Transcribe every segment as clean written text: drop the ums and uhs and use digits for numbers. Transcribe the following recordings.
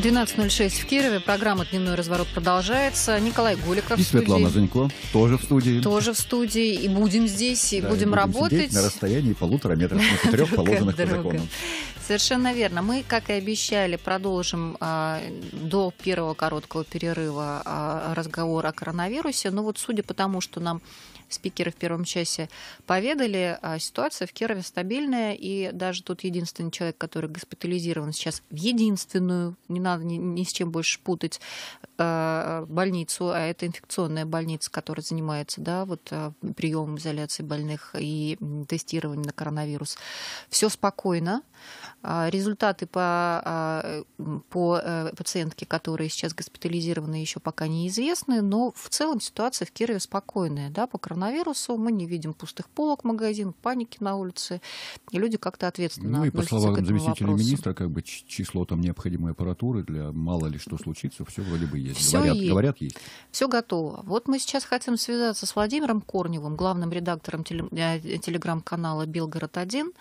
12:06 в Кирове. Программа «Дневной разворот» продолжается. Николай Голиков и в студии. Светлана Занько тоже в студии. Тоже в студии. И будем здесь, и будем работать. На расстоянии 1,5 метра, с 3 положенных по закону. Совершенно верно. Мы, как и обещали, продолжим до первого короткого перерыва разговор о коронавирусе. Но вот судя по тому, что нам спикеры в первом часе поведали, ситуация в Кирове стабильная, и даже тот единственный человек, который госпитализирован сейчас в единственную, не надо ни с чем больше путать, больницу, а это инфекционная больница, которая занимается приемом изоляции больных и тестированием на коронавирус. Все спокойно. Результаты по пациентке, которая сейчас госпитализирована, еще пока неизвестны, но в целом ситуация в Кирове спокойная. Да, по коронавирусу мы не видим пустых полок в магазинах, паники на улице, и люди как-то ответственно относятся к этому вопросу. И по словам заместителя министра, число там необходимой аппаратуры для мало ли что случится, все вроде бы есть. Говорят, есть. Все готово. Вот мы сейчас хотим связаться с Владимиром Корневым, главным редактором телеграм-канала «Белгород-1»,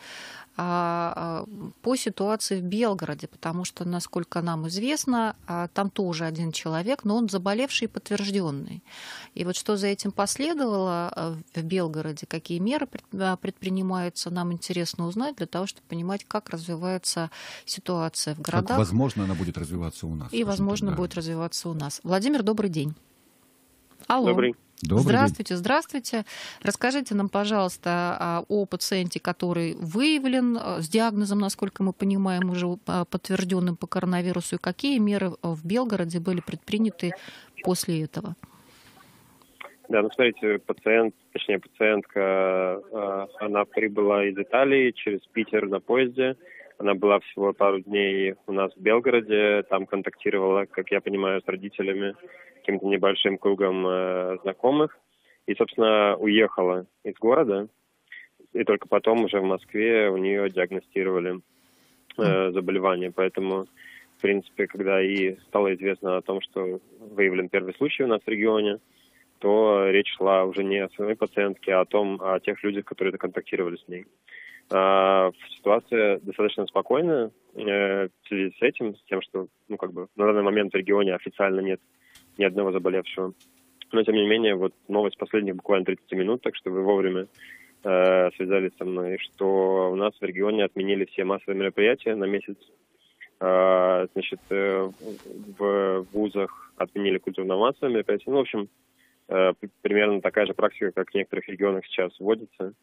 по ситуации в Белгороде, потому что, насколько нам известно, там тоже один человек, но он заболевший и подтвержденный. И вот что за этим последовало в Белгороде, какие меры предпринимаются, нам интересно узнать для того, чтобы понимать, как развивается ситуация в городах. Как, возможно, она будет развиваться у нас. И, возможно, будет развиваться у нас. Владимир, добрый день. Алло. Добрый. Здравствуйте, здравствуйте. Расскажите нам, пожалуйста, о пациенте, который выявлен с диагнозом, насколько мы понимаем, уже подтвержденным по коронавирусу, и какие меры в Белгороде были предприняты после этого? Да, смотрите, пациентка, она прибыла из Италии через Питер на поезде. Она была всего пару дней у нас в Белгороде, там контактировала, как я понимаю, с родителями, каким-то небольшим кругом знакомых. И, собственно, уехала из города. И только потом уже в Москве у нее диагностировали заболевание. Поэтому, в принципе, когда и стало известно о том, что выявлен первый случай у нас в регионе, то речь шла уже не о самой пациентке, а о тех людях, которые контактировали с ней. Ситуация достаточно спокойная в связи с этим, с тем, что на данный момент в регионе официально нет ни одного заболевшего. Но, тем не менее, вот новость последних буквально 30 минут, так что вы вовремя связались со мной, что у нас в регионе отменили все массовые мероприятия на месяц. В вузах отменили культурно-массовые мероприятия. В общем, примерно такая же практика, как в некоторых регионах сейчас вводится.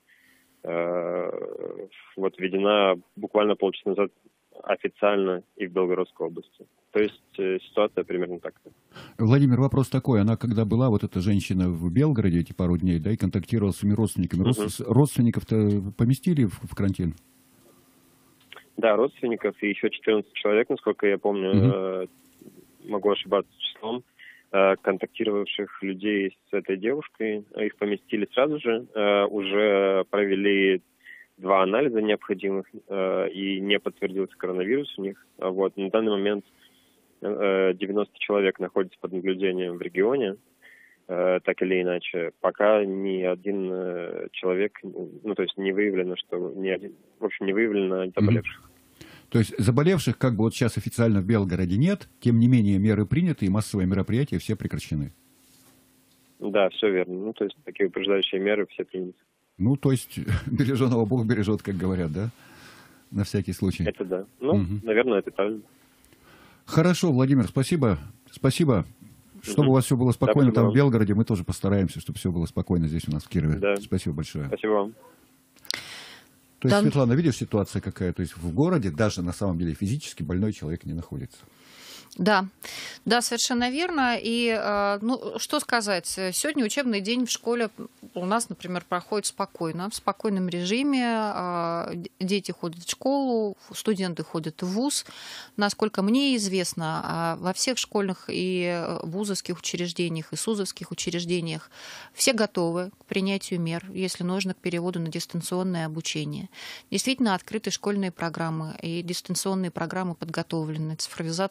Введена буквально полчаса назад официально и в Белгородской области. То есть ситуация примерно такая. Владимир, вопрос такой. Она когда была, вот эта женщина в Белгороде эти пару дней, да, и контактировала с своими родственниками. Родственников-то поместили в карантин? Да, родственников и еще 14 человек, насколько я помню, могу ошибаться числом, контактировавших людей с этой девушкой. Их поместили сразу же. Уже провели 2 анализа необходимых, и не подтвердился коронавирус у них. На данный момент 90 человек находятся под наблюдением в регионе, так или иначе. Пока ни один человек, не выявлено, не выявлено заболевших. То есть заболевших вот сейчас официально в Белгороде нет, тем не менее меры приняты и массовые мероприятия все прекращены. Да, все верно. Такие упреждающие меры все приняты. Береженого Бог бережет, как говорят, да? На всякий случай. Это да. Наверное, это правильно. Хорошо, Владимир, спасибо. Спасибо. Чтобы у вас все было спокойно там в Белгороде, мы тоже постараемся, чтобы все было спокойно здесь у нас в Кирове. Да. Спасибо большое. Спасибо вам. То есть, Светлана, видишь, ситуация какая? То есть в городе даже на самом деле физически больной человек не находится. Да, совершенно верно. И что сказать? Сегодня учебный день в школе у нас, например, проходит спокойно, в спокойном режиме. Дети ходят в школу, студенты ходят в вуз. Насколько мне известно, во всех школьных и вузовских учреждениях, и СУЗовских учреждениях все готовы к принятию мер, если нужно, к переводу на дистанционное обучение. Действительно, открыты школьные программы, и дистанционные программы подготовлены. Цифровизация все-таки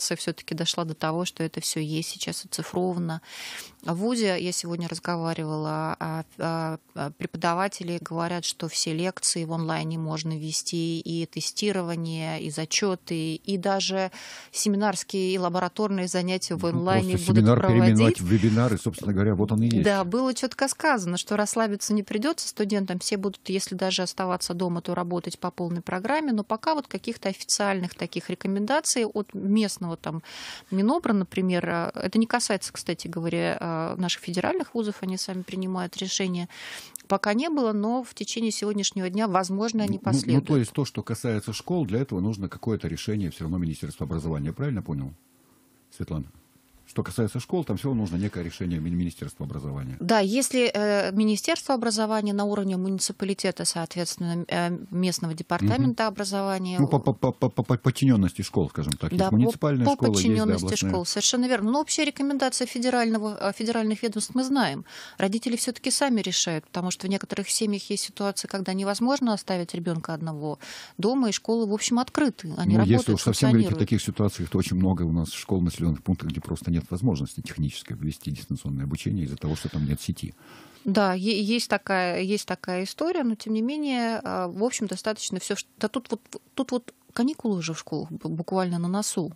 все-таки дошла до того, что это все есть сейчас оцифровано. В ВУЗе я сегодня разговаривала, преподаватели говорят, что все лекции в онлайне можно вести, и тестирование, и зачеты, и даже семинарские и лабораторные занятия в онлайне будут семинар проводить. переименовать в вебинары, собственно говоря, вот он и есть. Да, было четко сказано, что расслабиться не придется студентам, все будут, если даже оставаться дома, то работать по полной программе, но пока вот каких-то официальных таких рекомендаций от местного там Минобра, например, это не касается, кстати говоря, наших федеральных вузов, они сами принимают решения, пока не было, но в течение сегодняшнего дня, возможно, они последуют. То есть то, что касается школ, для этого нужно какое-то решение все равно Министерства образования. Я правильно понял, Светлана? Что касается школ, там все равно нужно некое решение Министерства образования. Да, если Министерство образования на уровне муниципалитета, соответственно, местного департамента образования... Ну, по подчиненности школ, скажем так. Да, есть муниципальная по школа, подчиненности есть, да, школ, совершенно верно. Но общая рекомендация федеральных ведомств мы знаем. Родители все-таки сами решают, потому что в некоторых семьях есть ситуации, когда невозможно оставить ребенка одного дома, и школы, в общем, открыты. Они работают, если уж совсем говорить о функционируют. таких ситуациях, то очень много у нас школ в населенных пунктах, где просто нет возможности технической ввести дистанционное обучение из-за того, что там нет сети. Да, есть такая история, но тем не менее, в общем, достаточно все. Да тут вот каникулы уже в школах буквально на носу.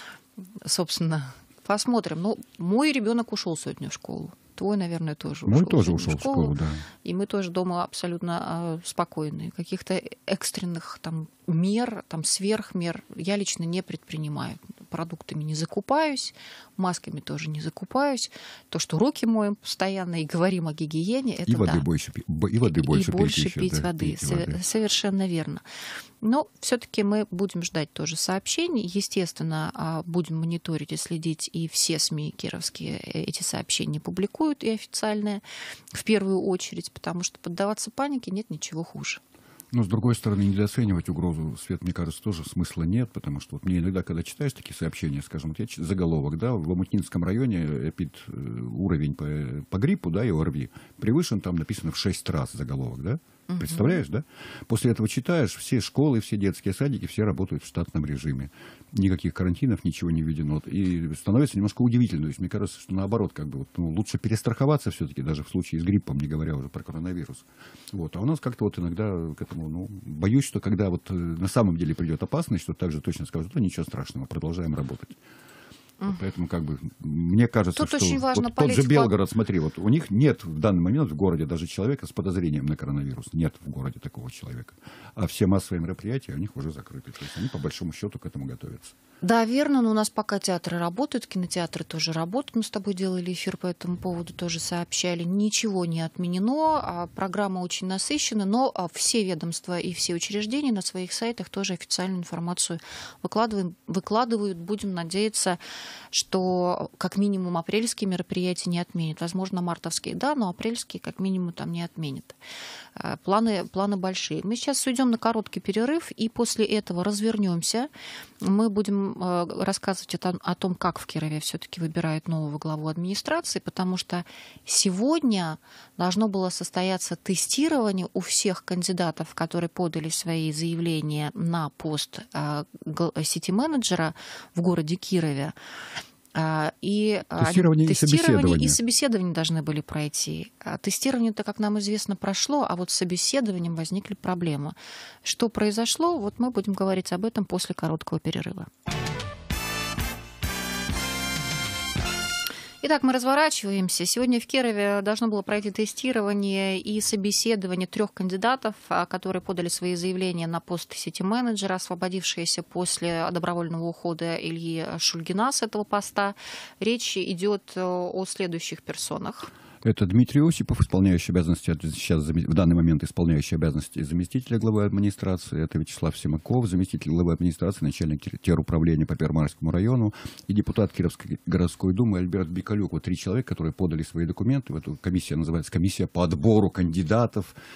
Собственно, посмотрим. Ну, мой ребенок ушел сегодня в школу. Твой, наверное, тоже ушел. Мой тоже ушел в школу, да. И мы тоже дома абсолютно спокойные. Каких-то экстренных там мер, там сверхмер я лично не предпринимаю. Продуктами не закупаюсь, масками тоже не закупаюсь. То, что руки моем постоянно и говорим о гигиене, это и воды больше, и воды больше пить воды. Совершенно верно. Но все-таки мы будем ждать тоже сообщений. Естественно, будем мониторить и следить, и все СМИ кировские эти сообщения публикуют, и официальные, в первую очередь, потому что поддаваться панике нет ничего хуже. Но, с другой стороны, недооценивать угрозу, Свет, мне кажется, тоже смысла нет, потому что вот мне иногда, когда читаешь такие сообщения, скажем, вот я заголовок, да, в Омутнинском районе уровень по гриппу, да, и ОРВИ превышен, там написано в 6 раз заголовок, да? Представляешь, да? После этого читаешь, все школы, все детские садики, все работают в штатном режиме. Никаких карантинов, ничего не введено. И становится немножко удивительно. То есть, мне кажется, что наоборот, как бы, вот, лучше перестраховаться все-таки, даже в случае с гриппом, не говоря уже про коронавирус. Вот. А у нас как-то вот иногда к этому, боюсь, что когда вот на самом деле придет опасность, что также точно скажут, да ничего страшного, продолжаем работать. Вот поэтому, как бы, мне кажется, тут что очень важно вот тот же Белгород, смотри, вот у них нет в данный момент в городе даже человека с подозрением на коронавирус. Нет в городе такого человека. А все массовые мероприятия у них уже закрыты. То есть они, по большому счету, к этому готовятся. Да, верно, но у нас пока театры работают, кинотеатры тоже работают. Мы с тобой делали эфир по этому поводу, тоже сообщали. Ничего не отменено, программа очень насыщена, но все ведомства и все учреждения на своих сайтах тоже официальную информацию выкладывают. Будем надеяться, что как минимум апрельские мероприятия не отменят. Возможно, мартовские, да, но апрельские как минимум там не отменят. Планы большие. Мы сейчас уйдем на короткий перерыв, и после этого развернемся. Мы будем рассказывать о том, как в Кирове все-таки выбирают нового главу администрации, потому что сегодня должно было состояться тестирование у всех кандидатов, которые подали свои заявления на пост сити-менеджера в городе Кирове. И тестирование и собеседование должны были пройти. Тестирование-то, как нам известно, прошло, а вот с собеседованием возникли проблемы. Что произошло, вот мы будем говорить об этом после короткого перерыва. Итак, мы разворачиваемся. Сегодня в Кирове должно было пройти тестирование и собеседование 3 кандидатов, которые подали свои заявления на пост сити-менеджера, освободившиеся после добровольного ухода Ильи Шульгина с этого поста. Речь идет о следующих персонах. Это Дмитрий Осипов, исполняющий обязанности, сейчас в данный момент исполняющий обязанности заместителя главы администрации. Это Вячеслав Семаков, заместитель главы администрации, начальник теруправления по Первомайскому району. И депутат Кировской городской думы Альберт Бикалюк. Вот 3 человека, которые подали свои документы. Вот эта комиссия называется комиссия по отбору кандидатов.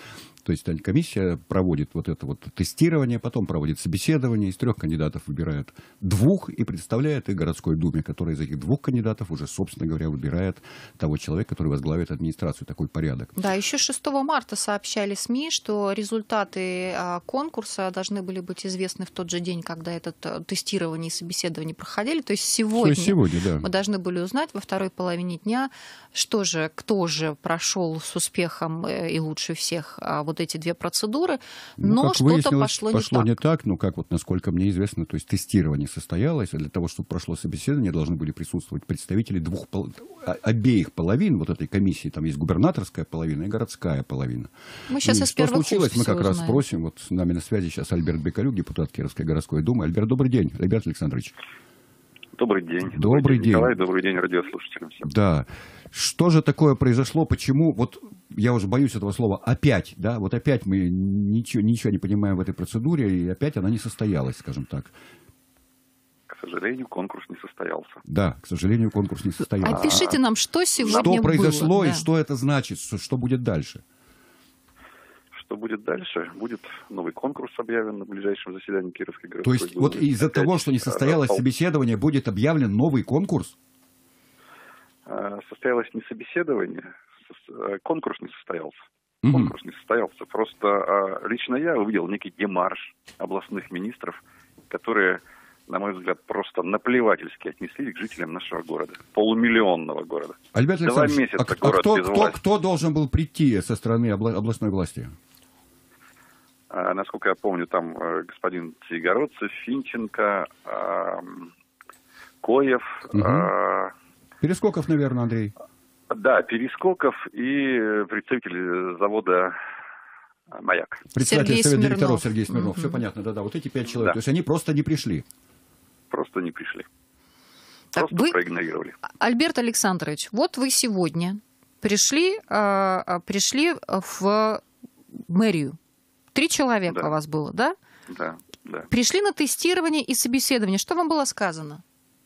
То есть комиссия проводит вот это вот тестирование, потом проводит собеседование, из 3 кандидатов выбирает 2 и представляет их городской думе, которая из этих 2 кандидатов уже, собственно говоря, выбирает того человека, который возглавит администрацию. Такой порядок. Да, еще 6 марта сообщали СМИ, что результаты конкурса должны были быть известны в тот же день, когда это тестирование и собеседование проходили. То есть сегодня, да. Мы должны были узнать во второй половине дня, кто же прошел с успехом и лучше всех вот эти 2 процедуры, но что-то пошло не так. Ну, как вот, насколько мне известно, то есть тестирование состоялось, а для того, чтобы прошло собеседование, должны были присутствовать представители обеих половин вот этой комиссии. Там есть губернаторская половина и городская половина. Мы сейчас из первых уст случилось, мы как раз узнаем. спросим. Вот с нами на связи сейчас Альберт Бекалюк, депутат Кировской городской думы. Альберт, добрый день. Альберт Александрович. Добрый день. Добрый день. Николай, добрый день радиослушателям всем. Да. Что же такое произошло? Почему? Вот я уже боюсь этого слова. Опять, да? Вот опять мы ничего не понимаем в этой процедуре, и опять она не состоялась, скажем так. К сожалению, конкурс не состоялся. Да, к сожалению, конкурс не состоялся. Опишите нам, что сегодня было. Что произошло и да. что это значит? Что будет дальше? Что будет дальше? Будет новый конкурс объявлен на ближайшем заседании Кировской городской То есть думы. вот из-за того, что не состоялось собеседование, будет объявлен новый конкурс? Состоялось не собеседование, конкурс не состоялся. Угу. Конкурс не состоялся. Просто лично я увидел некий демарш областных министров, которые, на мой взгляд, просто наплевательски отнеслись к жителям нашего города. Полумиллионного города. Альберт Александрович, город кто должен был прийти со стороны областной власти? Насколько я помню, там господин Цегородцев, Финченко, Коев. Перескоков, наверное, Андрей. Да, Перескоков и представитель завода «Маяк». Председатель Совета директоров Сергей Смирнов. Все понятно, да-да. Вот эти 5 человек. Да. То есть они просто не пришли. Просто не пришли. Так, просто проигнорировали. Альберт Александрович, вот вы сегодня пришли в мэрию. 3 человека у вас было, да? Да. Пришли на тестирование и собеседование. Что вам было сказано?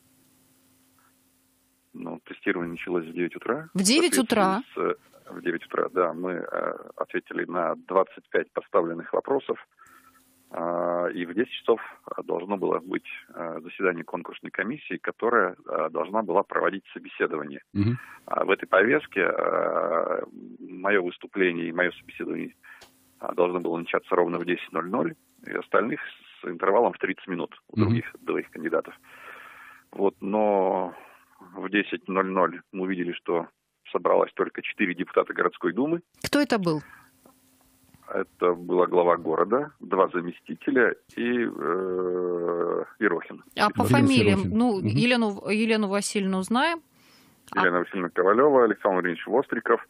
Ну, тестирование началось в 9 утра. В 9 утра? В 9 утра, да. Мы ответили на 25 поставленных вопросов. И в 10 часов должно было быть заседание конкурсной комиссии, которая должна была проводить собеседование. Угу. В этой повестке мое выступление и мое собеседование должно было начаться ровно в 10:00, и остальных с интервалом в 30 минут у других 2 кандидатов. Вот, но в 10:00 мы увидели, что собралось только 4 депутата городской думы. Кто это был? Это была глава города, 2 заместителя и Ерохин. А по фамилиям? Елену Васильевну знаем? Елена Васильевна Ковалева, Александр Владимирович Востриков,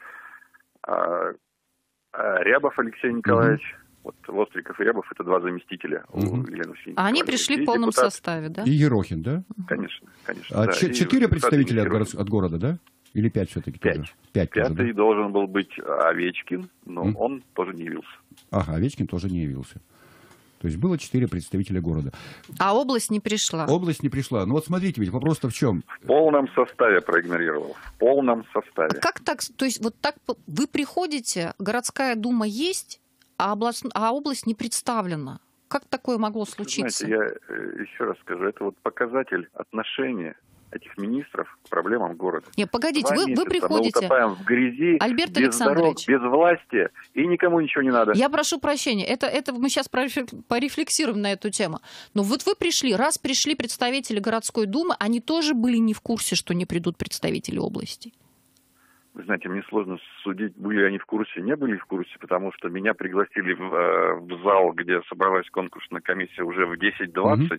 Рябов Алексей Николаевич. Вот Востриков и Рябов — это 2 заместителя у Елены Васильевны. А они пришли в полном составе, да? И Ерохин, да? Конечно. А 4 представителя от города, да? Или 5 все-таки? 5. 5 должен был быть Овечкин, но он тоже не явился. Ага, Овечкин тоже не явился. То есть было 4 представителя города. А область не пришла? Область не пришла. Ну вот смотрите, ведь вопрос-то в чем? В полном составе проигнорировал. В полном составе. А как так? То есть вот так вы приходите, городская дума есть, а область не представлена. Как такое могло случиться? Знаете, я еще раз скажу, это вот показатель отношения этих министров к проблемам города. Нет, погодите, вы приходите... Мы утопаем в грязи, Альберт без дорог, без власти, и никому ничего не надо. Я прошу прощения, это мы сейчас порефлексируем на эту тему. Но вот вы пришли, раз пришли представители городской думы, они тоже были не в курсе, что не придут представители области? Вы знаете, мне сложно судить, были они в курсе, не были в курсе, потому что меня пригласили в зал, где собралась конкурсная комиссия уже в 10:20,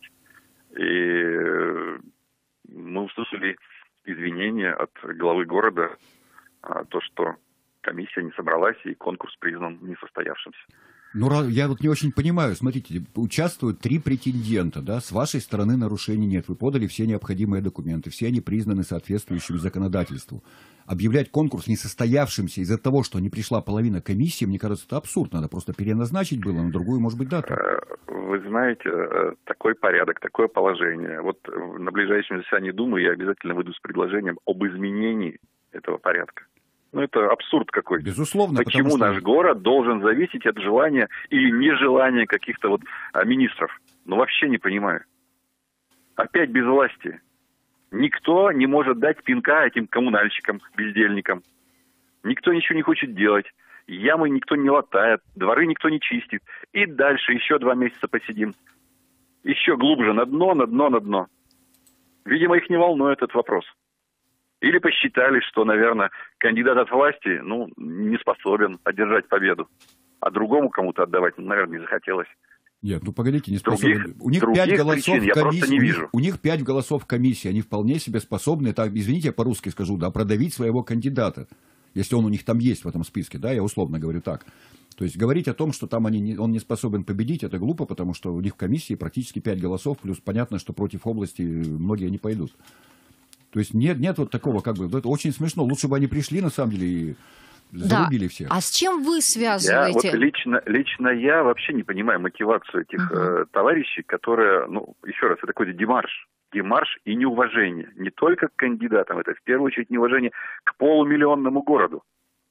и мы услышали извинения от главы города, то, что комиссия не собралась и конкурс признан несостоявшимся. Ну, я вот не очень понимаю. Смотрите, участвуют 3 претендента, да, с вашей стороны нарушений нет. Вы подали все необходимые документы, все они признаны соответствующими законодательству. Объявлять конкурс несостоявшимся из-за того, что не пришла половина комиссии, мне кажется, это абсурд. Надо просто переназначить было на другую, может быть, дату. Вы знаете, такой порядок, такое положение. Вот на ближайшем заседании Думы я обязательно выйду с предложением об изменении этого порядка. Ну, это абсурд какой-то. Безусловно. Почему наш город должен зависеть от желания или нежелания каких-то вот министров? Ну, вообще не понимаю. Опять безвластие. Никто не может дать пинка этим коммунальщикам, бездельникам. Никто ничего не хочет делать. Ямы никто не латает, дворы никто не чистит. И дальше еще 2 месяца посидим. Еще глубже на дно, на дно, на дно. Видимо, их не волнует этот вопрос. Или посчитали, что, наверное, кандидат от власти, не способен одержать победу. А другому кому-то отдавать, наверное, не захотелось. Нет, погодите, не способны. У них 5 голосов в комиссии. У них 5 голосов в комиссии. Они вполне себе способны, извините, я по-русски скажу, продавить своего кандидата. Если он у них там есть в этом списке, я условно говорю так. То есть говорить о том, что там он не способен победить, это глупо, потому что у них в комиссии практически 5 голосов, плюс понятно, что против области многие не пойдут. То есть нет вот такого, это очень смешно. Лучше бы они пришли, на самом деле, и зарубили всех. А с чем вы связываете? Лично я вообще не понимаю мотивацию этих товарищей, которые, еще раз, это какой-то демарш. Демарш и неуважение. Не только к кандидатам, это в первую очередь неуважение к полумиллионному городу.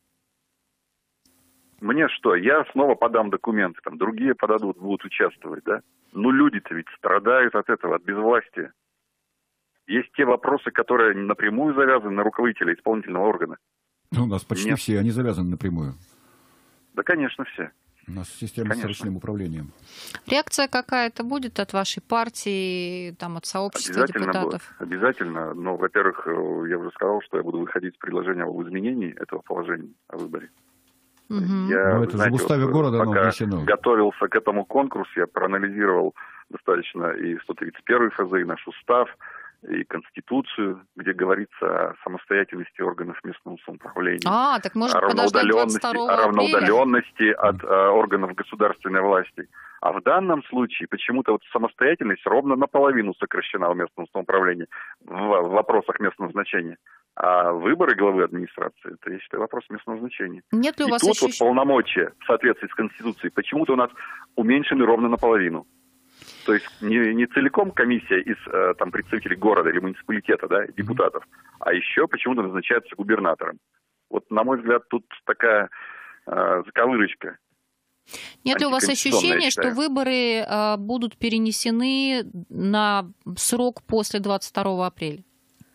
Мне что, я снова подам документы, другие подадут, будут участвовать, да? Люди-то ведь страдают от этого, от безвластия. Есть те вопросы, которые напрямую завязаны на руководителя исполнительного органа. У нас почти все, они завязаны напрямую. Да, конечно, все. У нас система с ручным управлением. Реакция какая-то будет от вашей партии, от сообщества депутатов? Обязательно. Но, во-первых, я уже сказал, что я буду выходить с предложением об изменении этого положения о выборе. Я, это в уставе города пока готовился к этому конкурсу, я проанализировал достаточно и 131 ФЗ, и наш устав, и Конституцию, где говорится о самостоятельности органов местного самоуправления, так может подождать 22 апреля? О равноудаленности от органов государственной власти. А в данном случае почему-то самостоятельность ровно наполовину сокращена в местном самоуправлении в вопросах местного значения. А выборы главы администрации, это, я считаю, вопрос местного значения. Нет ли у вас тут полномочия в соответствии с Конституцией почему-то у нас уменьшены ровно наполовину. То есть не целиком комиссия из представителей города или муниципалитета, депутатов, а еще почему-то назначается губернатором. На мой взгляд, тут такая заковырочка. Нет ли у вас ощущения, что выборы будут перенесены на срок после 22 апреля?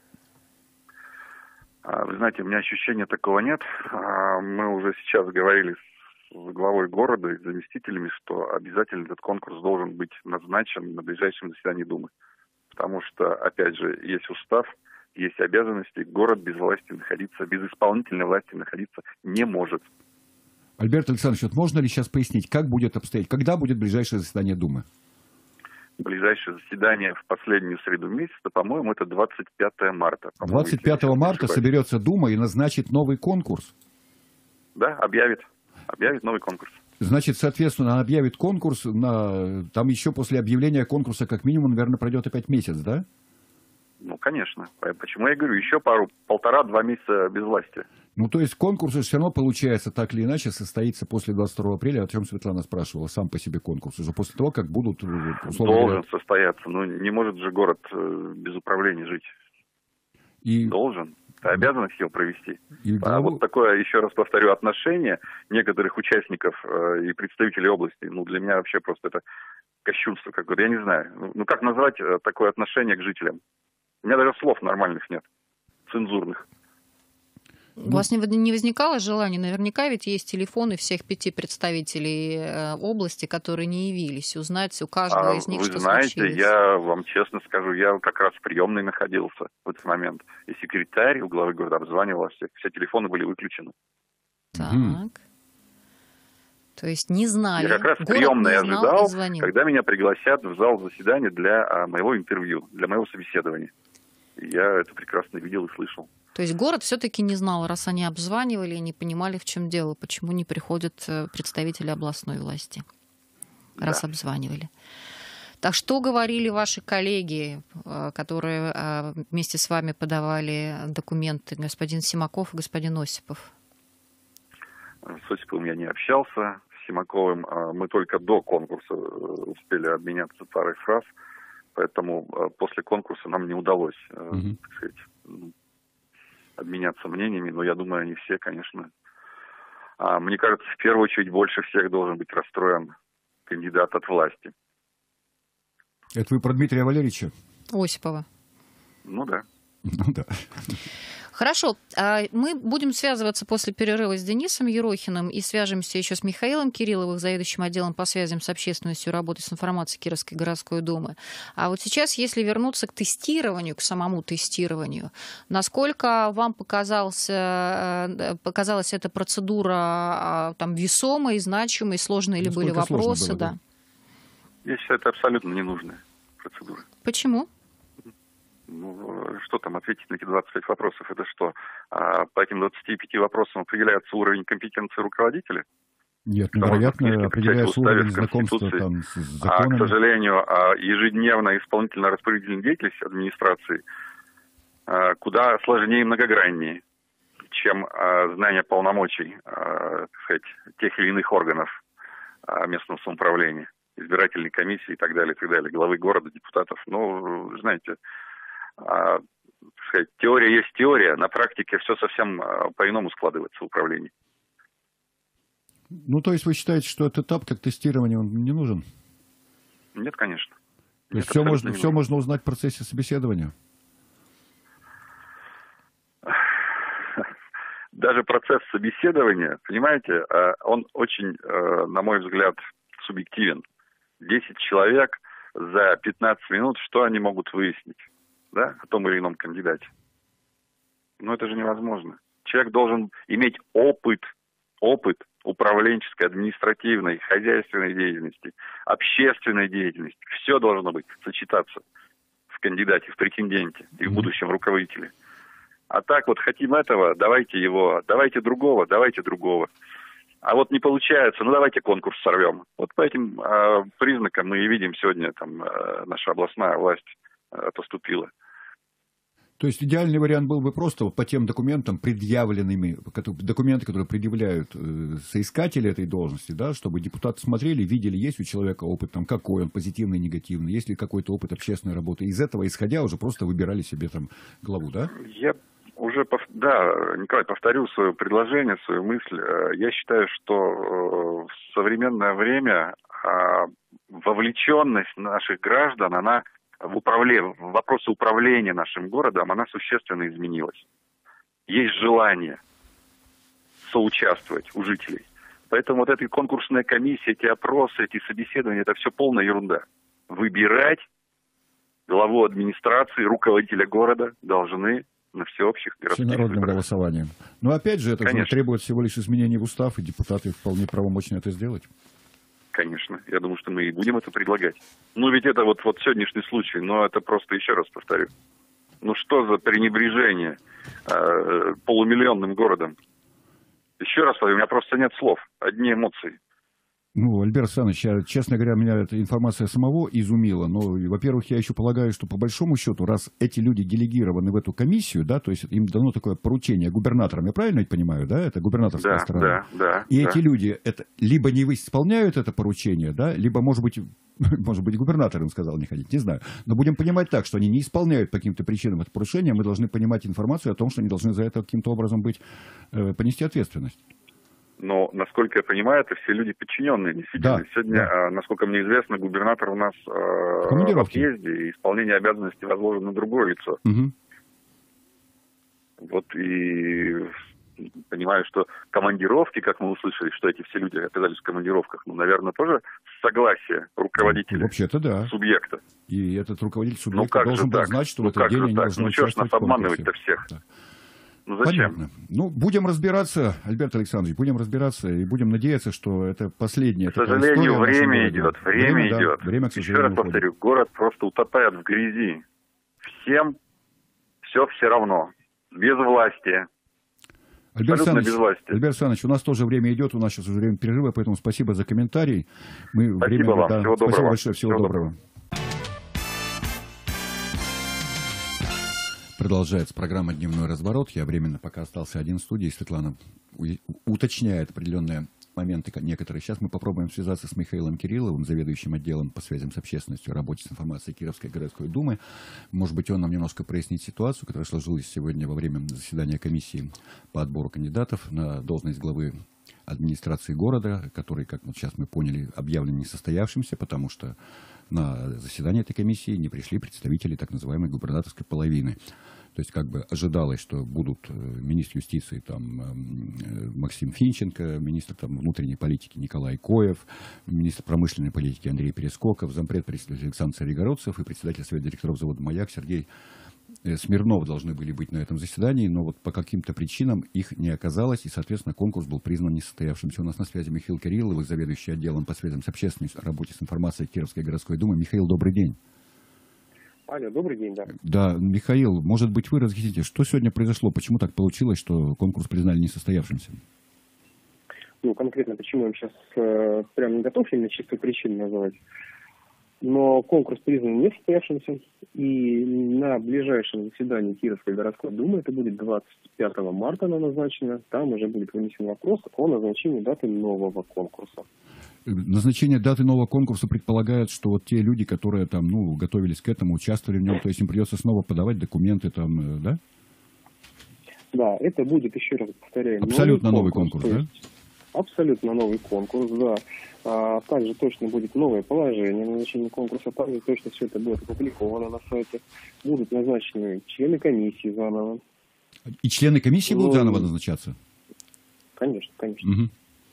Вы знаете, у меня ощущения такого нет. Мы уже сейчас говорили с главой города и заместителями, что обязательно этот конкурс должен быть назначен на ближайшем заседании Думы. Потому что, опять же, есть устав, есть обязанности. Город без власти находиться, без исполнительной власти находиться не может. Альберт Александрович, можно ли сейчас пояснить, как будет обстоять, когда будет ближайшее заседание Думы? Ближайшее заседание в последнюю среду месяца, по-моему, это 25 марта. 25 марта соберется Дума и назначит новый конкурс? Да, объявит новый конкурс. Значит, соответственно, она объявит конкурс, там еще после объявления конкурса как минимум, наверное, пройдет опять месяц, да? Конечно. Почему я говорю, еще 1,5-2 месяца без власти. То есть конкурс все равно, получается, так или иначе, состоится после 22 апреля, о чем Светлана спрашивала, сам по себе конкурс, уже после того, как будут... Должен состояться, не может же город без управления жить. Должен. Ты обязан их его провести. Вот такое, еще раз повторю, отношение некоторых участников и представителей области, для меня вообще просто это кощунство какое-то, я не знаю. Как назвать такое отношение к жителям? У меня даже слов нормальных нет, цензурных. У вас не возникало желания? Наверняка ведь есть телефоны всех 5 представителей области, которые не явились, узнать у каждого из них, что случилось. Вы знаете, я вам честно скажу, я как раз в приемной находился в этот момент. И секретарь у главы города обзванивал всех. Все телефоны были выключены. Так. То есть не знали. Я как раз в приемной ожидал, когда меня пригласят в зал заседания для моего интервью, для моего собеседования. И я это прекрасно видел и слышал. То есть город все-таки не знал, раз они обзванивали и не понимали, в чем дело, почему не приходят представители областной власти, раз обзванивали. Так что говорили ваши коллеги, которые вместе с вами подавали документы, господин Симаков и господин Осипов? С Осиповым я не общался, с Симаковым мы только до конкурса успели обменяться парой фраз, поэтому после конкурса нам не удалось, так сказать, обменяться мнениями, но я думаю, они все, конечно... мне кажется, в первую очередь больше всех должен быть расстроен кандидат от власти. Это вы про Дмитрия Валерьевича? Осипова. Ну да. Ну да. Хорошо. Мы будем связываться после перерыва с Денисом Ерохиным и свяжемся еще с Михаилом Кирилловым, заведующим отделом по связям с общественностью, работой с информацией Кировской городской думы. А вот сейчас, если вернуться к тестированию, к самому тестированию, насколько вам показалась эта процедура там весомой, значимой, сложной или были вопросы? Было, да? Я считаю, это абсолютно ненужная процедура. Почему? Ну, что там ответить на эти 25 вопросов? Это что, по этим 25 вопросам определяется уровень компетенции руководителя? Нет, вероятно, определяется уровень знакомства там с законами. К сожалению, ежедневная исполнительно-распорядительная деятельность администрации куда сложнее и многограннее, чем знание полномочий, так сказать, тех или иных органов местного самоуправления, избирательной комиссии и так далее, главы города, депутатов. Ну, знаете, сказать, теория есть теория, на практике все совсем по-иному складывается в управлении. Ну, то есть вы считаете, что этот этап, как тестирование, он не нужен? Нет, конечно. То есть все можно узнать в процессе собеседования? Даже процесс собеседования, понимаете, он очень, на мой взгляд, субъективен. 10 человек за 15 минут, что они могут выяснить, да, о том или ином кандидате? Ну, это же невозможно. Человек должен иметь опыт управленческой, административной, хозяйственной деятельности, общественной деятельности. Все должно быть сочетаться в кандидате, в претенденте и в будущем руководителе. А так вот хотим этого, давайте его, давайте другого. А вот не получается, ну давайте конкурс сорвем. Вот по этим признакам мы и видим сегодня, там наша областная власть поступила. То есть идеальный вариант был бы просто по тем документам, предъявленными, документы, которые предъявляют соискатели этой должности, да, чтобы депутаты смотрели, видели, есть у человека опыт, там, какой он, позитивный, негативный, есть ли какой-то опыт общественной работы. Из этого исходя уже просто выбирали себе там главу, да? Я уже, Николай, повторю свое предложение, свою мысль. Я считаю, что в современное время вовлеченность наших граждан, она в вопросы управления нашим городом, она существенно изменилась. Есть желание соучаствовать у жителей. Поэтому вот эта конкурсная комиссия, эти опросы, эти собеседования, это все полная ерунда. Выбирать главу администрации, руководителя города должны на всеобщих городских всенародным выборах. Голосованием. Но опять же, это требует всего лишь изменений в устав, и депутаты вполне правомочны это сделать. Конечно. Я думаю, что мы и будем это предлагать. Ну, ведь это вот сегодняшний случай, но это просто, еще раз повторю, ну что за пренебрежение полумиллионным городом? Еще раз повторю, у меня просто нет слов, одни эмоции. Ну, Альберт Александрович, честно говоря, меня эта информация самого изумила. Но, во-первых, я еще полагаю, что по большому счету, раз эти люди делегированы в эту комиссию, да, то есть им дано такое поручение губернаторам, я правильно ведь понимаю, да, это губернаторская сторона? Да. И эти люди это либо не исполняют это поручение, да, либо, может быть, губернатор им сказал не ходить, не знаю. Но будем понимать так, что они не исполняют по каким-то причинам это поручение, мы должны понимать информацию о том, что они должны за это каким-то образом понести ответственность. Но, насколько я понимаю, это все люди подчиненные, действительно. Да, сегодня, насколько мне известно, губернатор у нас в отъезде, и исполнение обязанностей возложено на другое лицо. Угу. Вот и понимаю, что командировки, как мы услышали, что эти все люди оказались в командировках, ну, наверное, тоже согласие руководителя, вообще-то да, субъекта. И этот руководитель субъекта должен был знать, что в этот день они должны участвовать. Ну, что ж нас обманывать-то всех? Да. Ну, зачем? Понятно. Ну, будем разбираться, Альберт Александрович, будем разбираться и будем надеяться, что это последняя. К сожалению, время идет. Время, к Еще раз повторю, город просто утопает в грязи. Всем все равно. Без власти. Альберт Александрович, у нас тоже время идет, у нас сейчас уже время перерыва, поэтому спасибо за комментарий. Спасибо вам, всего доброго. Спасибо большое, всего доброго. Продолжается программа «Дневной разворот». Я временно пока остался один в студии. Светлана уточняет определенные моменты некоторые. Сейчас мы попробуем связаться с Михаилом Кирилловым, заведующим отделом по связям с общественностью, работе с информацией Кировской городской думы. Может быть, он нам немножко прояснит ситуацию, которая сложилась сегодня во время заседания комиссии по отбору кандидатов на должность главы администрации города, который, как вот сейчас мы поняли, объявлен несостоявшимся, потому что на заседание этой комиссии не пришли представители так называемой губернаторской половины. То есть как бы ожидалось, что будут министр юстиции Максим Финченко, министр внутренней политики Николай Коев, министр промышленной политики Андрей Перескоков, зампред председатель Александр Царегородцев и председатель совета директоров завода «Маяк» Сергей Смирнов должны были быть на этом заседании, но вот по каким-то причинам их не оказалось, и, соответственно, конкурс был признан несостоявшимся. У нас на связи Михаил Кириллов, заведующий отделом по связям с общественностью, работе с информацией Кировской городской думы. Михаил, добрый день. Алло, добрый день, да. Да, Михаил, может быть, вы разъясните, что сегодня произошло, почему так получилось, что конкурс признали несостоявшимся? Ну, конкретно почему я сейчас прям не готов именно чистую причину называть. Но конкурс признан несостоявшимся, и на ближайшем заседании Кировской городской думы, это будет 25 марта она назначена, там уже будет вынесен вопрос о назначении даты нового конкурса. Назначение даты нового конкурса предполагает, что вот те люди, которые там, готовились к этому, участвовали в нем, то есть им придется снова подавать документы там, да? Да, это будет, еще раз повторяю, абсолютно новый конкурс, да? Абсолютно новый конкурс, да. Также точно будет новое положение на назначение конкурса, также точно все это будет опубликовано на сайте. Будут назначены члены комиссии заново. И члены комиссии будут заново назначаться? Конечно, конечно. Угу.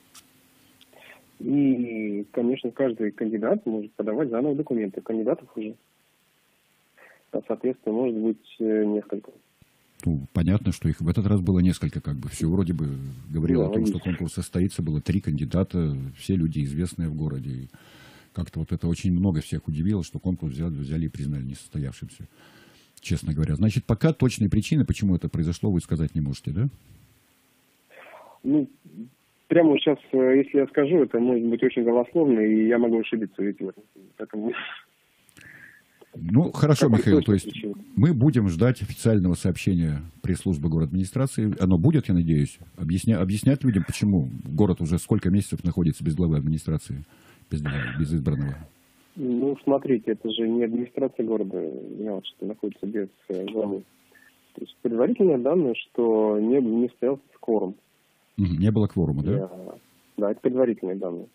И, конечно, каждый кандидат может подавать заново документы. Кандидатов уже, соответственно, может быть несколько. Понятно, что их в этот раз было несколько, как бы. Все вроде бы говорило о том, что конкурс состоится, было 3 кандидата, все люди известные в городе. И как-то вот это очень много всех удивило, что конкурс взяли и признали несостоявшимся, честно говоря. Значит, пока точные причины, почему это произошло, вы сказать не можете, да? Ну, прямо сейчас, если я скажу, это может быть очень голословно, и я могу ошибиться ведь в этом. Поэтому... Ну, хорошо, Михаил, то есть мы будем ждать официального сообщения пресс-службы город-администрации. Оно будет, я надеюсь, объяснять людям, почему город уже сколько месяцев находится без главы администрации, без избранного. Ну, смотрите, это же не администрация города, что находится без главы. То есть предварительные данные, что не состоялся кворум. Не было кворума, да? Да, это предварительные данные.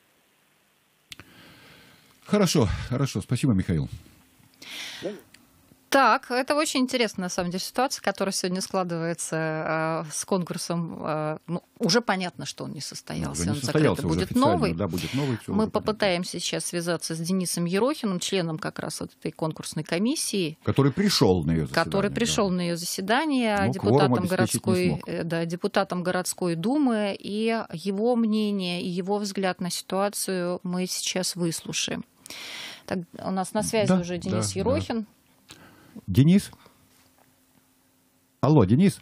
Хорошо, спасибо, Михаил. Так, это очень интересная, на самом деле, ситуация, которая сегодня складывается с конкурсом. Уже понятно, что он не состоялся. Он закрыт, будет новый. Да, будет новый. Мы попытаемся сейчас связаться с Денисом Ерохиным, членом как раз вот этой конкурсной комиссии. Который пришел на ее заседание. Который пришел на ее заседание, депутатом городской думы. И его мнение, и его взгляд на ситуацию мы сейчас выслушаем. Так, у нас на связи уже Денис Ерохин. Да. Денис? Алло, Денис?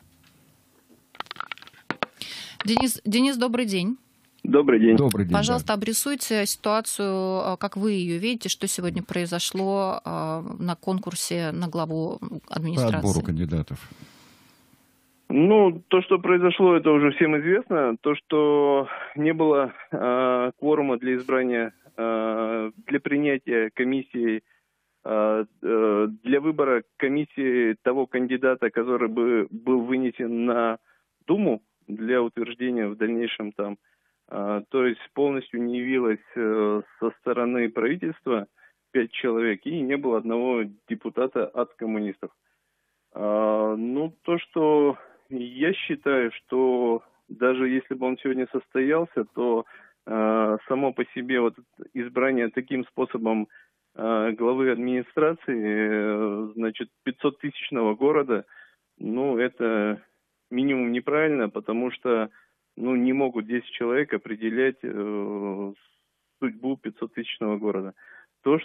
Денис, добрый день. Добрый день. Пожалуйста, обрисуйте ситуацию, как вы ее видите, что сегодня произошло на конкурсе на главу администрации. По отбору кандидатов. Ну, то, что произошло, это уже всем известно. То, что не было кворума для избрания, для принятия комиссии, для выбора комиссии того кандидата, который бы был вынесен на Думу для утверждения в дальнейшем там. То есть полностью не явилось со стороны правительства 5 человек и не было одного депутата от коммунистов. Ну, то, что я считаю, что даже если бы он сегодня состоялся, то само по себе вот избрание таким способом главы администрации, значит, 500-тысячного города, ну, это минимум неправильно, потому что, ну, не могут 10 человек определять судьбу 500-тысячного города. То,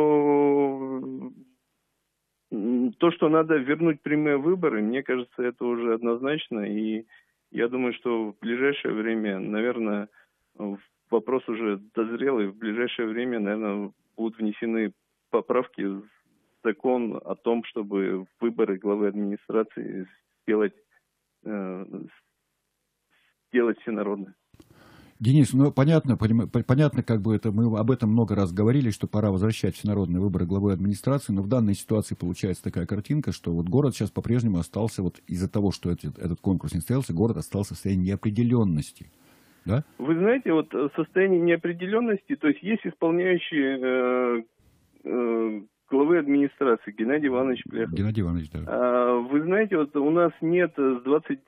что надо вернуть прямые выборы, мне кажется, это уже однозначно, и я думаю, что в ближайшее время, наверное, вопрос уже дозрел, и в ближайшее время, наверное, будут внесены поправки в закон о том, чтобы выборы главы администрации сделать всенародные. Денис, ну понятно, как бы это мы об этом много раз говорили, что пора возвращать всенародные выборы главы администрации, но в данной ситуации получается такая картинка, что вот город сейчас по-прежнему остался, вот из-за того, что этот конкурс не состоялся, город остался в состоянии неопределенности. Да? Вы знаете, вот состояние неопределенности, то есть исполняющий главы администрации Геннадий Иванович Плехов. Геннадий Иванович, да. Вы знаете, вот у нас нет с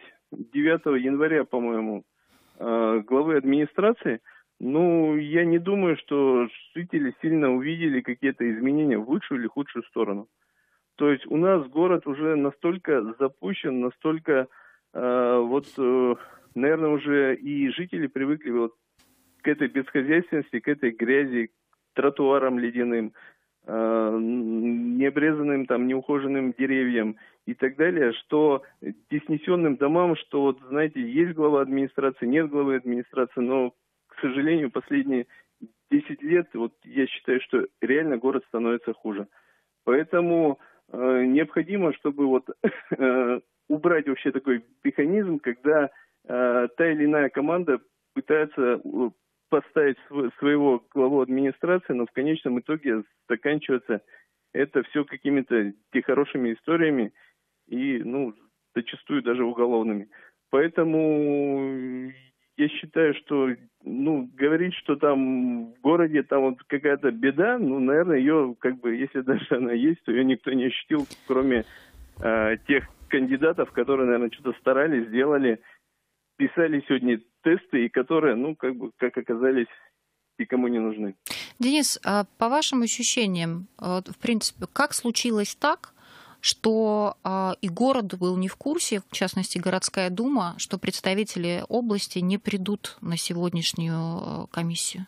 29 января, по-моему, главы администрации. Ну, я не думаю, что жители сильно увидели какие-то изменения в лучшую или худшую сторону. То есть у нас город уже настолько запущен, настолько наверное, уже и жители привыкли вот к этой бесхозяйственности, к этой грязи, к тротуарам ледяным, необрезанным, там, неухоженным деревьям и так далее, что деснесенным домам, что, вот, знаете, есть глава администрации, нет главы администрации, но, к сожалению, последние 10 лет, вот, я считаю, что реально город становится хуже. Поэтому необходимо, чтобы вот убрать вообще такой механизм, когда та или иная команда пытается поставить своего главу администрации, но в конечном итоге заканчивается это все какими-то нехорошими историями и, ну, зачастую даже уголовными. Поэтому я считаю, что, ну, говорить, что там в городе там вот какая-то беда, ну, наверное, ее, как бы, если даже она есть, то ее никто не ощутил, кроме тех кандидатов, которые, наверное, что-то старались, сделали, писали сегодня тесты, и которые, ну, как бы, как оказались, никому не нужны. Денис, а по вашим ощущениям, в принципе, как случилось так, что и город был не в курсе, в частности, городская дума, что представители области не придут на сегодняшнюю комиссию?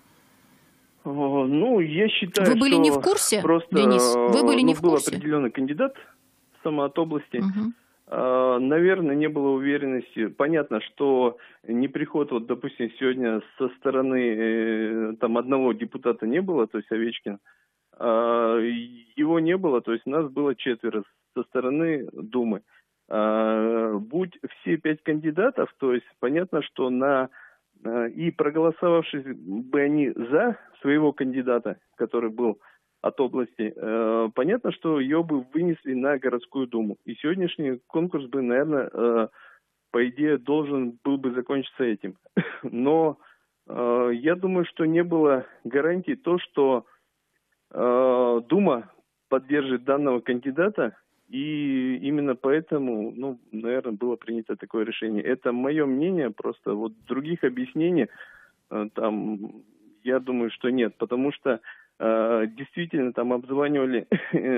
Ну, я считаю, вы были что не в курсе, просто, Денис? Вы были не в был курсе? определенный кандидат сама от области. Угу. Наверное, не было уверенности. Понятно, что не приход, вот, допустим, сегодня со стороны там одного депутата не было, то есть Овечкин. Его не было, то есть нас было 4 со стороны Думы. Будь все 5 кандидатов, то есть понятно, что и проголосовавшие бы они за своего кандидата, который был от области, понятно, что ее бы вынесли на городскую думу. И сегодняшний конкурс бы, наверное, по идее, должен был бы закончиться этим. Но я думаю, что не было гарантии то, что Дума поддержит данного кандидата, и именно поэтому, ну, наверное, было принято такое решение. Это мое мнение, просто вот других объяснений там, я думаю, что нет, потому что действительно там обзванивали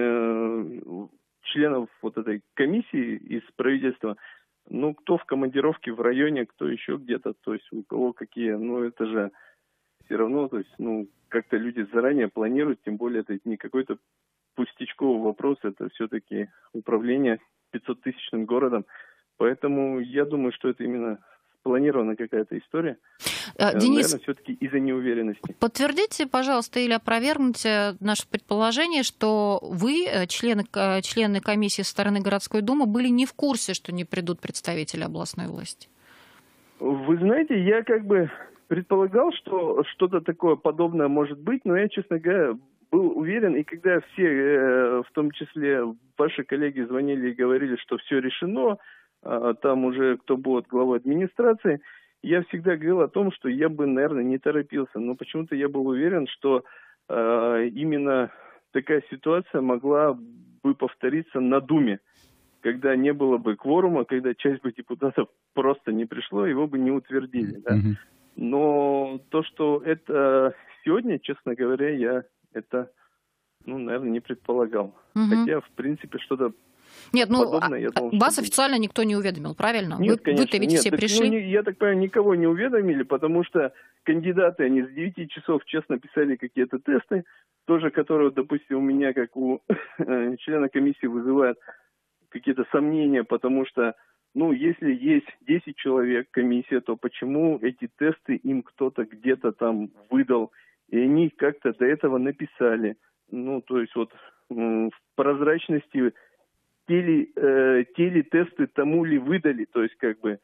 членов вот этой комиссии из правительства, ну, кто в командировке в районе, кто еще где-то, то есть у кого какие, ну, это же все равно, то есть, ну, как-то люди заранее планируют, тем более это не какой-то пустячковый вопрос, это все-таки управление 500-тысячным городом, поэтому я думаю, что это именно спланирована какая-то история. Денис, наверное, все-таки из-за неуверенности. Подтвердите, пожалуйста, или опровергните наше предположение, что вы, члены комиссии со стороны городской думы, были не в курсе, что не придут представители областной власти. Вы знаете, я как бы предполагал, что что-то такое подобное может быть, но я, честно говоря, был уверен, и когда все, в том числе ваши коллеги, звонили и говорили, что все решено, там уже кто будет главой администрации, я всегда говорил о том, что я бы, наверное, не торопился. Но почему-то я был уверен, что именно такая ситуация могла бы повториться на Думе, когда не было бы кворума, когда часть бы депутатов просто не пришло, его бы не утвердили. Да? Но то, что это сегодня, честно говоря, я это, ну, наверное, не предполагал. Хотя, в принципе, что-то нет, ну, подобное, я думал, вас официально никто не уведомил, правильно? Нет, конечно. Вы-то ведь все пришли. Ну, я так понимаю, никого не уведомили, потому что кандидаты, они с 9 часов честно писали какие-то тесты, тоже, которые, допустим, у меня, как у члена комиссии, вызывают какие-то сомнения, потому что, ну, если есть 10 человек комиссия, то почему эти тесты им кто-то где-то там выдал, и они как-то до этого написали. Ну, то есть вот в прозрачности телетесты тому ли выдали, то есть как бы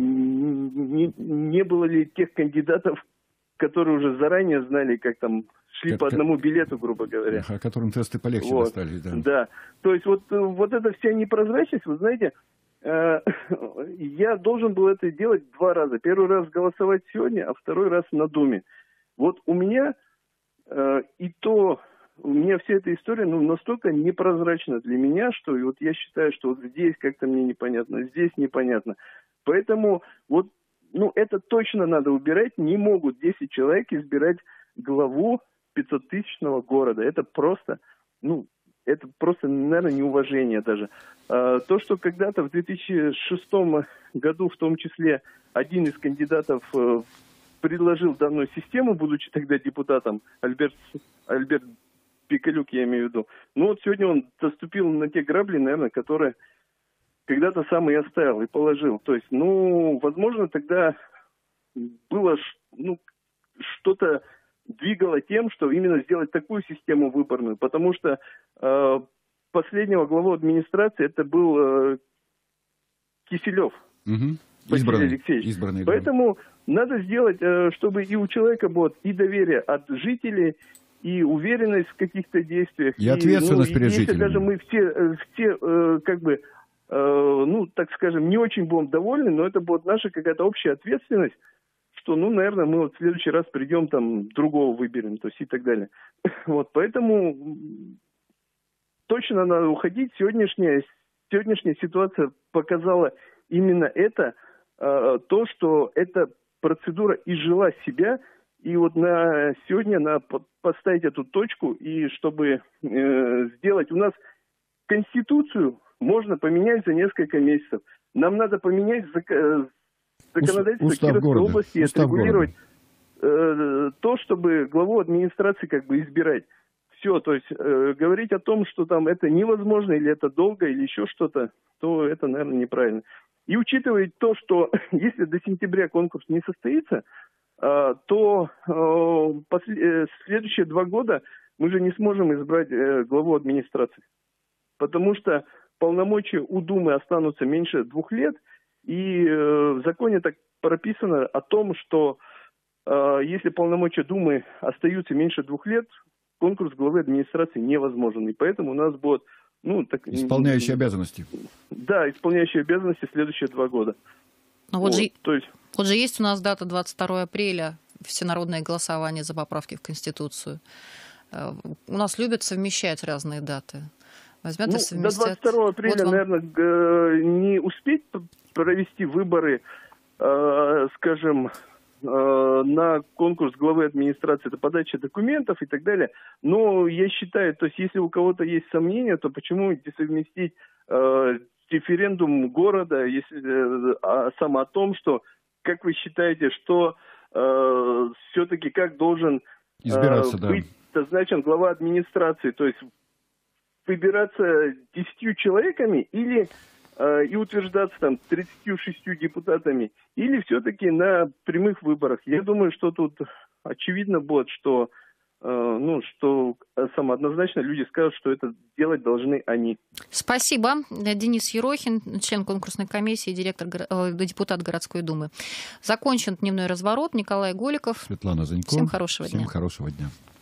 не было ли тех кандидатов, которые уже заранее знали, как там шли по одному билету, грубо говоря. Которым тесты полегче вот. достались, да. Да, то есть вот эта вся непрозрачность, вы знаете, я должен был это делать 2 раза. Первый раз голосовать сегодня, а второй раз на Думе. Вот у меня у меня вся эта история настолько непрозрачна для меня, что вот я считаю, что вот здесь как-то мне непонятно, здесь непонятно. Поэтому вот это точно надо убирать. Не могут 10 человек избирать главу 500-тысячного города. Это просто, наверное, неуважение даже. То, что когда-то в 2006 году, в том числе, один из кандидатов предложил данную систему, будучи тогда депутатом, Альберт Пикалюк, я имею в виду. Вот сегодня он наступил на те грабли, наверное, которые когда-то сам и оставил, и положил. То есть, возможно, тогда было, что-то двигало тем, что именно сделать такую систему выборную, потому что последнего главу администрации это был Киселев. Василий Алексеевич. Избранный, поэтому надо сделать, чтобы и у человека было и доверие от жителей, и уверенность в каких-то действиях. И ответственность перед жителями. Если даже мы все так скажем, не очень будем довольны, но это будет наша какая-то общая ответственность, что, наверное, мы в следующий раз придем, другого выберем, то есть и так далее. Вот, поэтому точно надо уходить. Сегодняшняя ситуация показала именно это, то, что эта процедура изжила себя, и вот сегодня надо поставить эту точку, и чтобы сделать у нас Конституцию, можно поменять за несколько месяцев. Нам надо поменять законодательство Кировской области и отрегулировать то, чтобы главу администрации избирать. Все, то есть говорить о том, что это невозможно, или это долго, или еще что-то, то это, наверное, неправильно. И учитывая то, что если до сентября конкурс не состоится, то следующие 2 года мы же не сможем избрать главу администрации. Потому что полномочия у Думы останутся меньше 2 лет, и в законе так прописано о том, что если полномочия Думы остаются меньше 2 лет, конкурс главы администрации невозможен. И поэтому у нас будет... исполняющие обязанности. Да, исполняющие обязанности следующие 2 года. Вот же есть у нас дата 22 апреля, всенародное голосование за поправки в Конституцию. У нас любят совмещать разные даты. Возьмет и совместят. До 22 апреля, наверное, не успеть провести выборы, скажем, на конкурс главы администрации, это подача документов и так далее. Но я считаю, то есть если у кого-то есть сомнения, то почему не совместить референдум города, если сам о том, что, как вы считаете, что все-таки как должен быть назначен глава администрации, то есть выбираться 10 человеками или и утверждаться 36 депутатами, или все-таки на прямых выборах. Я думаю, что тут очевидно будет, что однозначно люди скажут, что это делать должны они. Спасибо. Денис Ерохин, член конкурсной комиссии, депутат городской думы. Закончен дневной разворот. Николай Голиков. Светлана Занько. Всем хорошего дня. Всем хорошего дня.